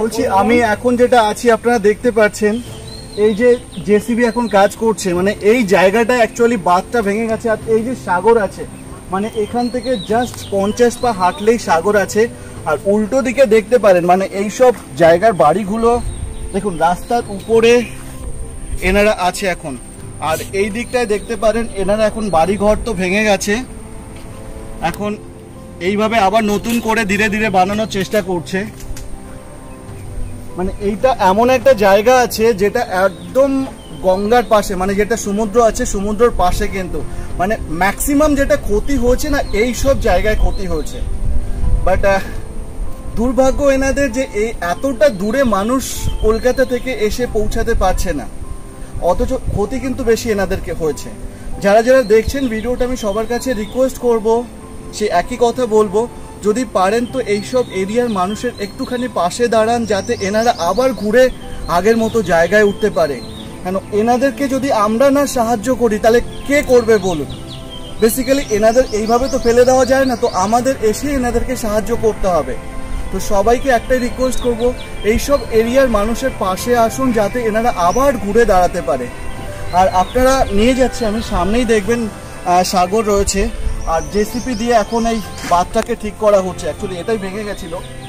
বলছি আমি এখন যেটা আছি আপনারা দেখতে পাচ্ছেন, এই যে জেসিবি এখন কাজ করছে, মানে এই জায়গাটা অ্যাকচুয়ালি বাঁধটা ভেঙে গেছে। আর এই যে সাগর আছে, মানে এখান থেকে জাস্ট 50 পা হাঁটলেই সাগর আছে। আর উল্টো দিকে দেখতে পারেন, মানে এই সব জায়গার বাড়িগুলো দেখুন রাস্তার উপরে এনারা আছে এখন। আর এই দিকটায় দেখতে পারেন এনারা এখন বাড়িঘর তো ভেঙে গেছে, এখন এইভাবে আবার নতুন করে ধীরে ধীরে বানানোর চেষ্টা করছে। মানে এইটা এমন একটা জায়গা আছে যেটা একদম গঙ্গার পাশে, মানে যেটা সমুদ্র আছে সমুদ্রের পাশে, কিন্তু মানে ম্যাক্সিমাম যেটা ক্ষতি হয়েছে না এই সব জায়গায় ক্ষতি হয়েছে। বাট দুর্ভাগ্য এনাদের যে এই এতটা দূরে মানুষ কলকাতা থেকে এসে পৌঁছাতে পারছে না, অথচ ক্ষতি কিন্তু বেশি এনাদেরকে হয়েছে। যারা যারা দেখছেন ভিডিওটা, আমি সবার কাছে রিকোয়েস্ট করব, সে একই কথা বলবো, যদি পারেন তো এইসব এরিয়ার মানুষের একটুখানি পাশে দাঁড়ান, যাতে এনারা আবার ঘুরে আগের মতো জায়গায় উঠতে পারে। কেন এনাদেরকে যদি আমরা না সাহায্য করি তাহলে কে করবে বলুন? বেসিক্যালি এনাদের এইভাবে তো ফেলে দেওয়া যায় না, তো আমাদের এসে এনাদেরকে সাহায্য করতে হবে। তো সবাইকে একটাই রিকোয়েস্ট করব, এইসব এরিয়ার মানুষের পাশে আসুন, যাতে এনারা আবার ঘুরে দাঁড়াতে পারে। আর আপনারা নিয়ে যাচ্ছে, আমি সামনেই দেখবেন সাগর রয়েছে, আর জেসিপি দিয়ে এখন এই বাঁধটাকে ঠিক করা হচ্ছে। অ্যাকচুয়ালি এটাই ভেঙে গেছিলো।